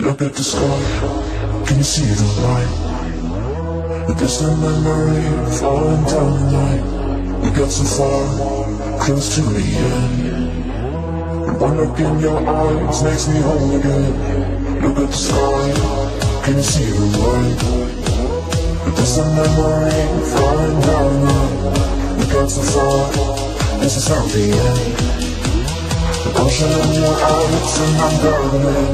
Look at the sky, can you see the light? A distant memory falling down the night. We got so far, close to the end. One look in your eyes makes me whole again. Look at the sky, can you see the light? A distant memory falling down the night. We got so far, this is not the end. The ocean in your eyes and I'm gardening.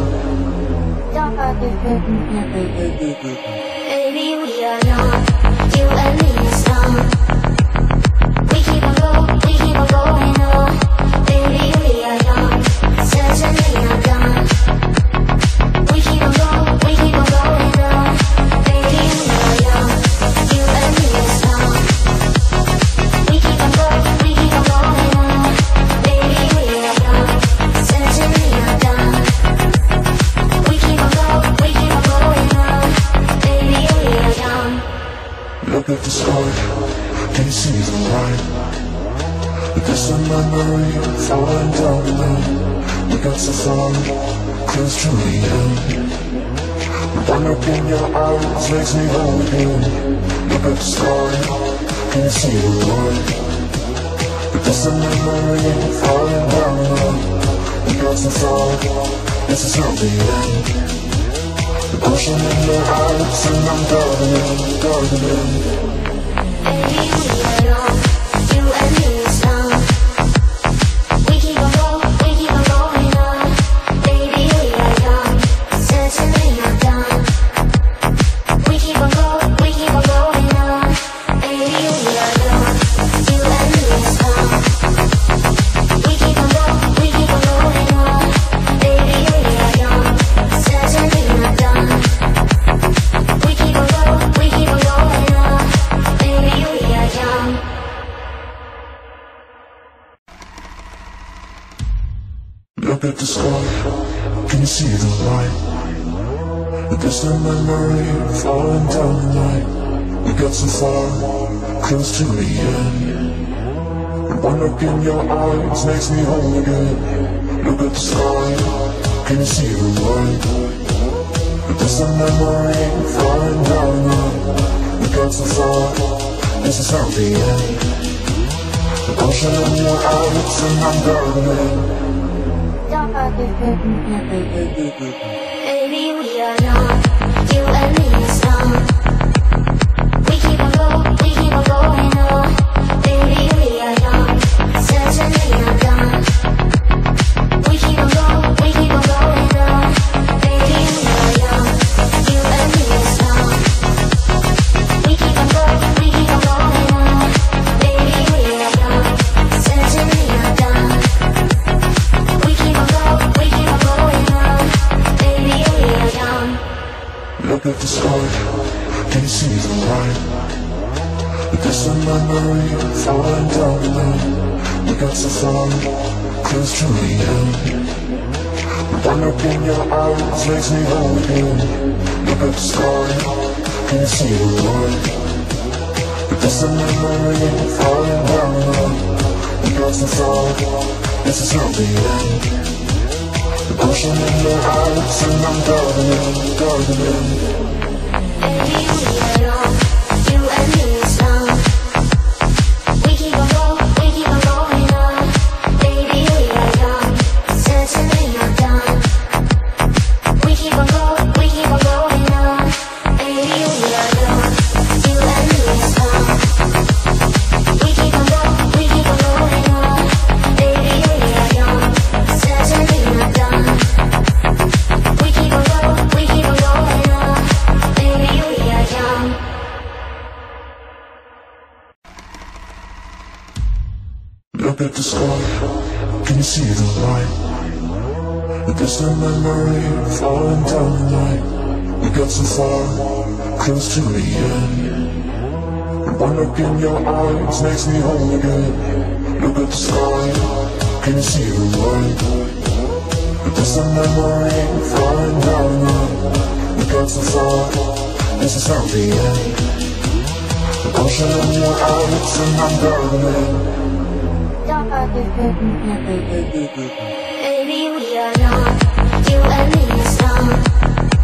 Baby, we are young, you and me is young. We keep on going on. Baby, we are young, certainly not done. We keep on going on. Baby, we are young, you and me is young. We keep on going on. Baby, we are young, certainly not done. We keep on going on. Baby, we are young. Look at the sky, can you see the light? A distant memory falling down the line. We got so far, close to the end. One look in your eyes makes me whole again. Look at the sky, can you see the light? A distant memory falling down the line. We got so far, this is not the end. The ocean in your eyes and I'm gardening. Baby, we are young, you and me is young. We keep on going on. Baby, we are young, certainly not done. We keep on going on. Baby, we are young, you and me is young. We keep on going on. Baby, we are young, certainly not done. We keep on going on. Baby, we are young. Look at the sky, can you see the light? A distant memory falling down the night. We got so far, close to the end. One look in your eyes makes me whole again. Look at the sky, can you see the light? A distant memory falling down the night. We got so far, this is not the end. The ocean in your eyes and I'm gardening. Baby, we are young, you and me is young. We keep on going on. Baby, we are young, certainly not done. We keep on going on. Baby, we are young, you and me is young. We keep on going on. Baby, we are young, certainly not done. We keep on going on. Baby, we are young. Look at the sky, can you see the light? A distant memory falling down the line. We got so far, close to the end. One look in your eyes makes me whole again. Look at the sky, can you see the light? A distant memory falling down the line. We got so far, this is not the end. The ocean in your eyes and I'm gardening. Baby, we are young, you and me is young. We keep on going on. Baby, we are young, certainly not done. We keep on going on. Baby, we are young, you and me is young. We keep on going on. Baby, we are young, certainly not done. We keep on going on. Baby, we are young. Look at the sky, can you see the light? A distant memory falling down the night. We got so far, close to the end. One look in your eyes makes me whole again. Look at the sky, can you see the light? A distant memory falling down the night. We got so far, this is not the end. The ocean in your eyes and I'm gardening. Baby, we are young, you and me is young.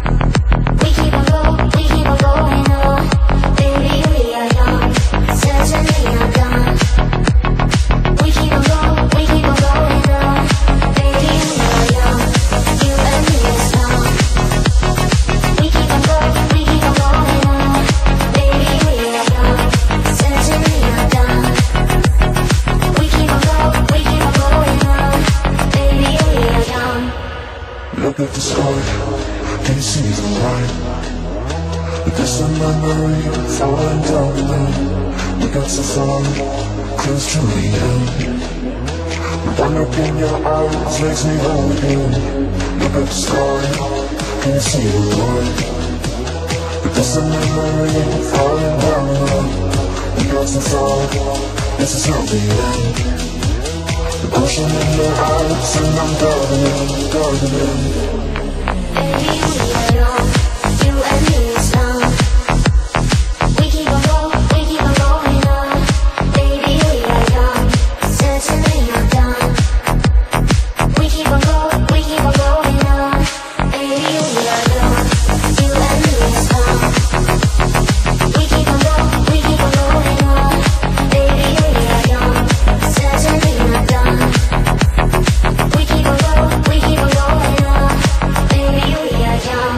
Look at the sky, can you see the light? A distant memory falling down the line. We got so far, close to the end. One look in your eyes makes me whole again. Look at the sky, can you see the light? A distant memory falling down the line. We got so far, this is not the end. The ocean in your eyes and I'm gardening. Baby, we are young, you and me is young. We keep on going on. Baby, we are young, certainly not done. We keep on going on. Baby, we are young, you and me is young. We keep on going on. Baby, we are young, certainly not done. We keep on going on. Baby, we are young.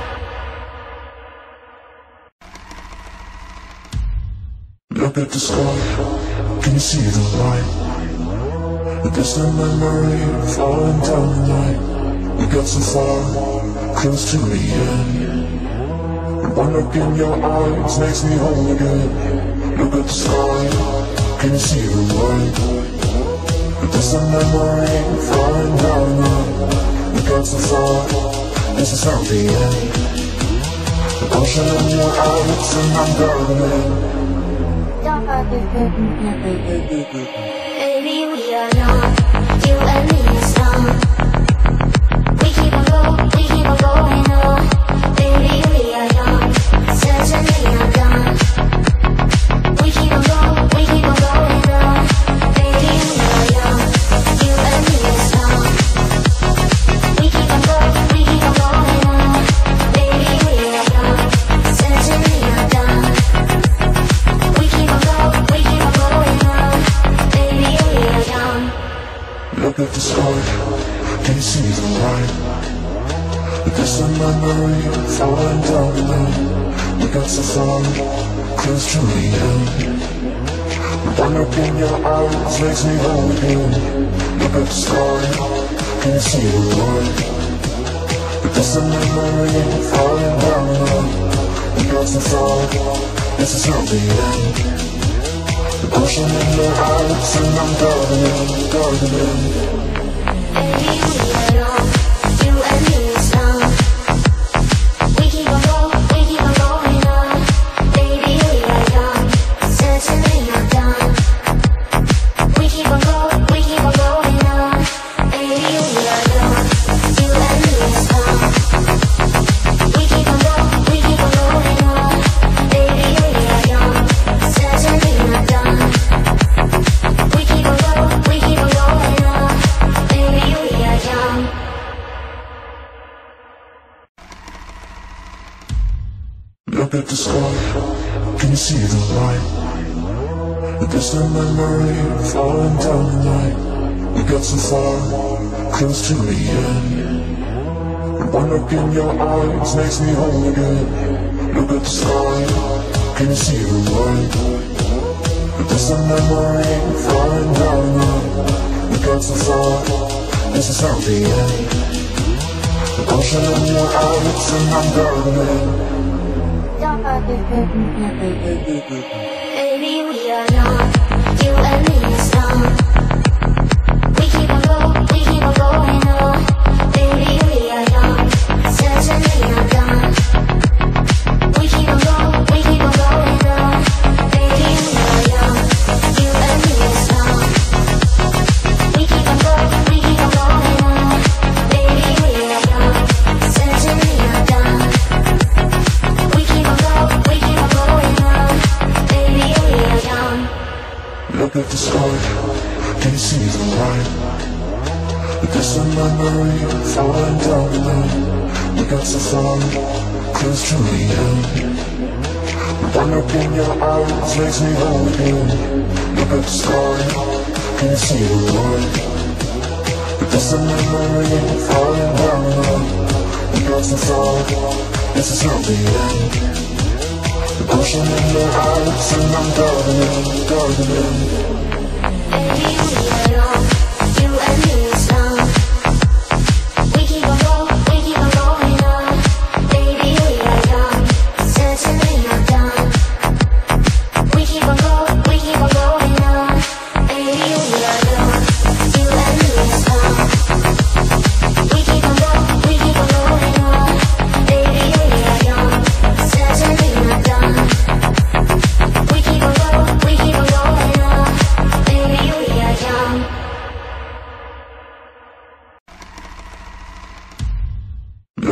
Look at the sky, can you see the light? A distant memory falling down the night. We got so far, close to the end. One look in your eyes makes me whole again. Look at the sky, can you see the light? A distant memory falling down the night. We got so far, this is not the end. The ocean in your eyes and I'm gardening. Baby, we are young, you and me is young. We keep on going on. Baby, we are young, certainly not done. We keep on going on. Baby, we are young, you and me is young. We keep on going on. Baby, we are young, certainly not done. We keep on going on. Baby, we are young. Look at the sky, can you see the light? A distant memory falling down the line. We got so far, close to the end. One look in your eyes makes me whole again. Look at the sky, can you see the light? A distant memory falling down the line. We got so far, this is not the end. The ocean in your eyes and I'm gardening. Baby, we are young, you and me is young. We keep on going on. Baby, we are young, certainly not done. We keep on going on. Baby, we are young, you and me is young. We keep on going on. Baby, we are young, certainly not done. We keep on going on. Baby, we are young. Look at the sky, can you see the light? A distant memory falling down the night. We got so far, close to the end. One look in your eyes makes me whole again. Look at the sky, can you see the light? A distant memory falling down the night. We got so far, this is not the end. The ocean in your eyes and I'm gardening. Baby, we are young, you and me is young. We keep on going on. Baby, we are young, certainly not done. We keep on going on. Baby, we are young, you and me is young. We keep on going on. Baby, we are young, certainly not done. We keep on going on. Baby, we are young. Look at the sky, can you see the light? A distant memory falling down the line. We got so far, close to the end. One look in your eyes makes me whole again. Look at the sky, can you see the light? A distant memory falling down the line. We got so far, this is not the end. The ocean in your eyes and I'm gardening. Baby, we are young, you and me is young. We keep on going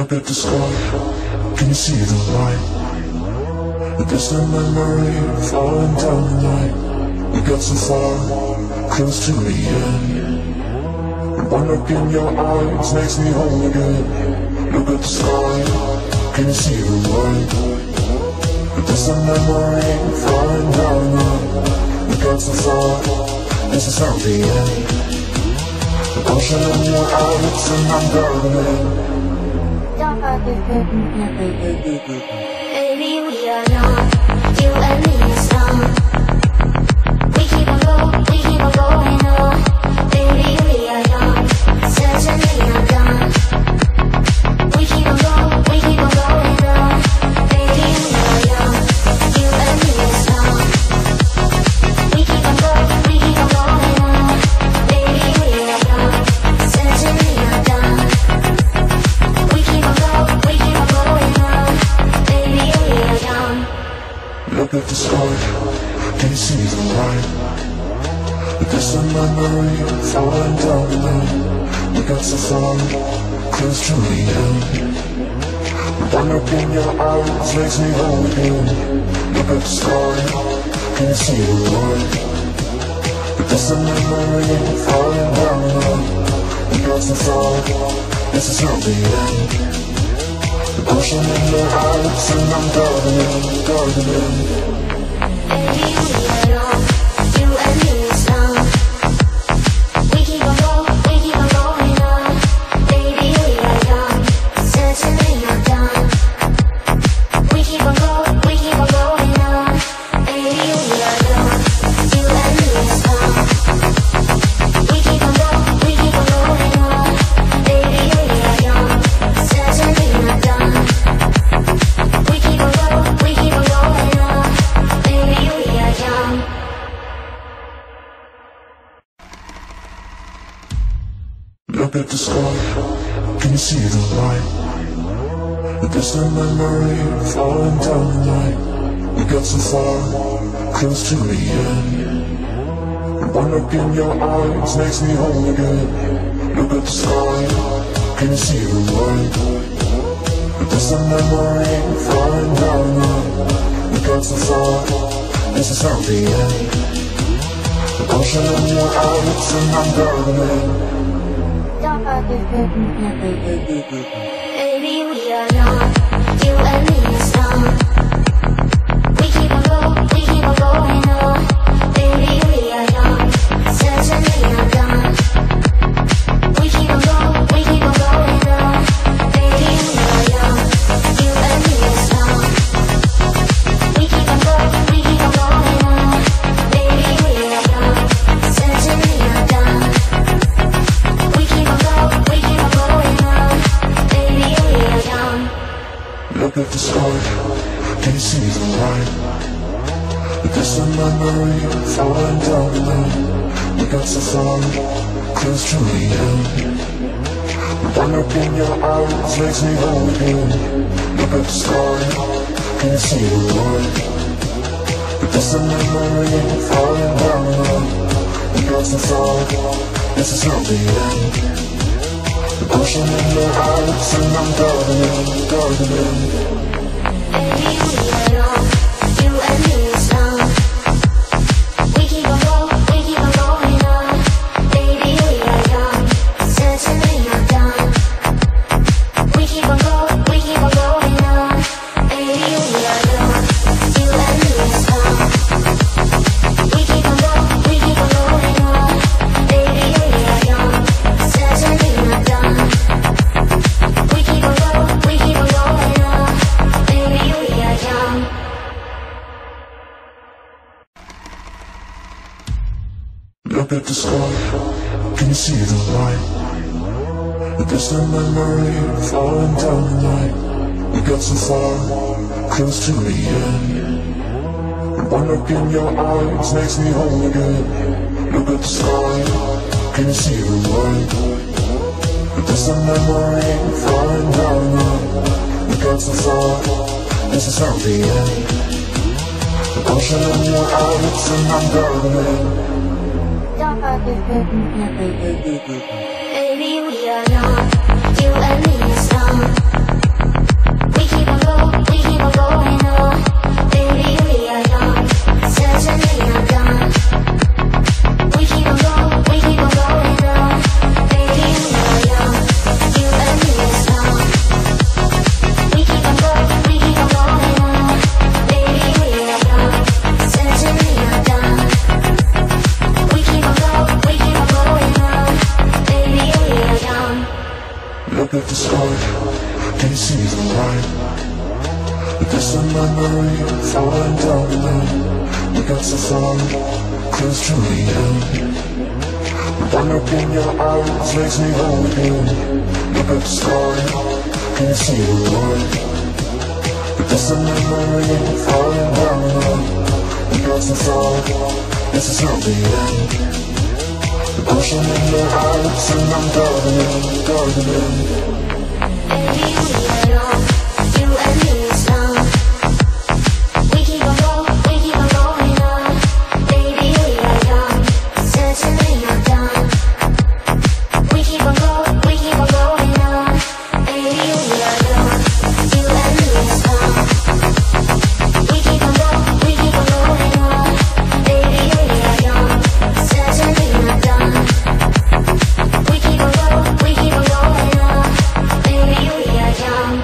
Look at the sky, can you see the light? A distant memory falling down the night. We got so far, close to the end. One look in your eyes makes me whole again. Look at the sky, can you see the light? A distant memory falling down the night. We got so far, this is not the end. The ocean in your eyes and I'm gardening. Baby, we are young, you and me is young. We keep on going on. Baby, we are young, certainly not done. We keep on going on. Baby, we are young, you and me is young. We keep on going on. Baby, we are young, certainly not done. We keep on going on. Baby, we are young. Look at the sky, can you see the light? A distant memory falling down the night. We got so far, close to the end. One look in your eyes makes me whole again. Look at the sky, can you see the light? A distant memory falling down the night. We got so far, this is not the end. The ocean in your eyes and I'm gardening. Baby, we are young, you and me is young. We keep on going on. Baby, we are young, certainly not done. We keep on going on. Baby, we are young, you and me is young. We keep on going on. Baby, we are young, certainly not done. We keep on going on. Baby, we are young. Look at the sky, can you see the light? A distant memory falling down the night. We got so far, close to the end. One look in your eyes makes me whole again. Look at the sky, can you see the light? A distant memory falling down the night. We got so far, this is not the end. The ocean in your eyes and I'm gardening. Baby, we are young, you and me is young. We keep on going on. Baby, we are young, certainly not done. We keep on going on. Baby, we are young, you and me is young. We keep on going on. Baby, we are young, certainly not done. We keep on going on. Baby, we are young. Look at the sky, can you see the light? A distant memory falling down the night. We got so far, close to the end. One look in your eyes makes me whole again. Look at the sky, can you see the light? A distant memory falling down the night. We got so far, this is not the end. The ocean in your eyes and I'm gardening. Baby, we are young, you and me is young. We keep on going on. Baby, we are young, certainly not done. We keep on going on. Baby, we are young, you and me is young. We keep on going on. Baby, we are young, certainly not done. We keep on going on. Baby, we are young. Look at the sky, can you see the light? A distant memory falling down the night. We got so far, close to the end. One look in your eyes makes me whole again. Look at the sky, can you see the light? A distant memory falling down the night. We got so far, this is not the end. The ocean in your eyes and I'm gardening. Baby, we are young, you and me is young. Look at the sky, can you see the light? A distant memory falling down the line. We got so far, close to the end. One look in your eyes makes me whole again. Look at the sky, can you see the light? A distant memory falling down the line. We got so far, this is not the end. The ocean in your eyes and I'm diving in. Baby, we are young, you and me is young. We keep on going on. Baby, we are young, certainly not done. We keep on going on. Baby, we are young, you and me is young. We keep on going on. Baby, we are young, certainly not done. We keep on going on. Baby, we are young.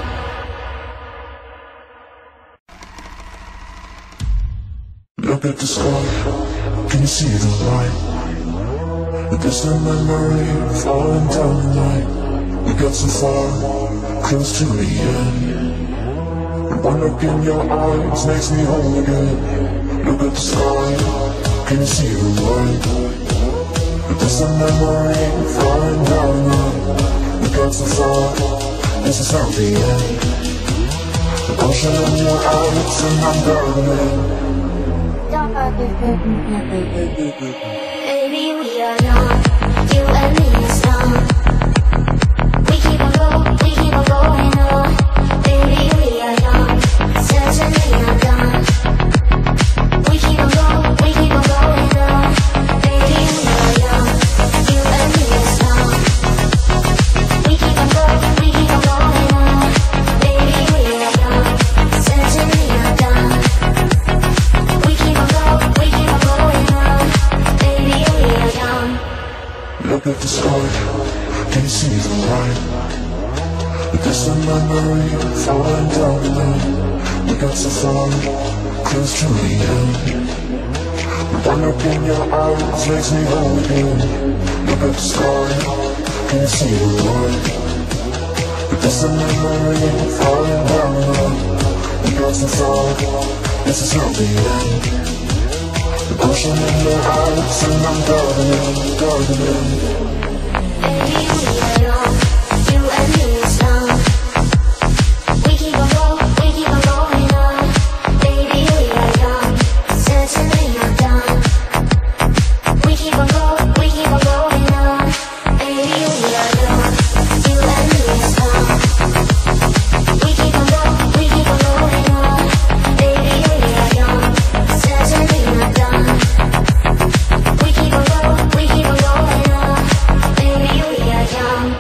Look at the sky, can you see the light? A distant memory falling down the night. We got so far, close to the end. One look in your eyes makes me whole again. Look at the sky, can you see the light? A distant memory falling down the night. We got so far, this is not the end. The ocean in your eyes and I'm diving in. Baby, we are young, you and me is young. We keep on going on. Baby, we are young, certainly not done. We keep on going on. Baby, we are young, you and me is young. We keep on going on. Baby, we are young, certainly not done. We keep on going on. Baby, we are young. Look at the sky, can you see the light? A distant memory falling down the line. We got so far, close to the end. One look in your eyes makes me whole again. Look at the sky, can you see the light? A distant memory falling down the line. We got so far, this is not the end. The ocean in your eyes and I'm diving in. Baby, we are young, you and me is young. We keep on going on. Baby, we are young, certainly not done. We keep on going on. Baby, we are young, you and me is young. We keep on going on. Baby, we are young, certainly not done. We keep on going on. Baby, we are young.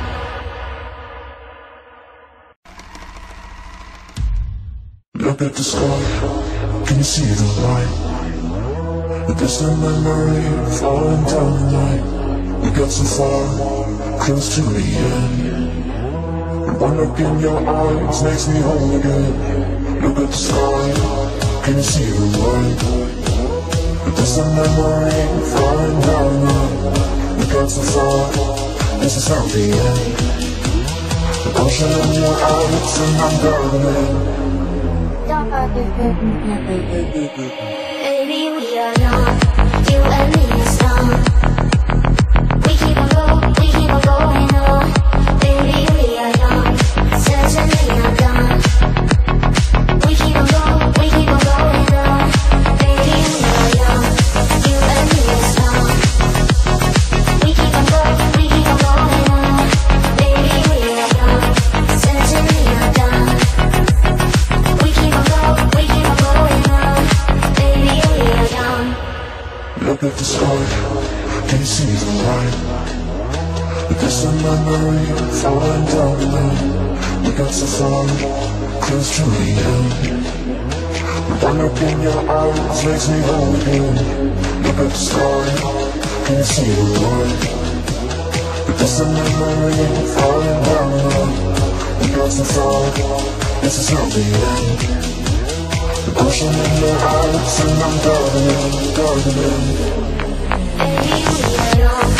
Look at the sky, can you see the light? A distant memory falling down the night. We got so far, close to the end. One look in your eyes makes me whole again. Look at the sky, can you see the light? A distant memory falling down the night. We got so far, this is not the end. The ocean in your eyes and I'm diving in. Baby, we are young, you and me is young. We keep on going on. Baby, we are young, certainly not done. We keep on going on. Baby, we are young, you and me is young. We keep on going on. Baby, we are young, certainly not done. We keep on going on. Baby, we are young. Look at the sky, can you see the light? A distant memory falling down the line. We got so far, close to the end. One look in your eyes makes me whole again. Look at the sky, can you see the light? A distant memory falling down the line. We got so far, this is not the end. The ocean in your eyes and I'm diving in. Baby, we are young,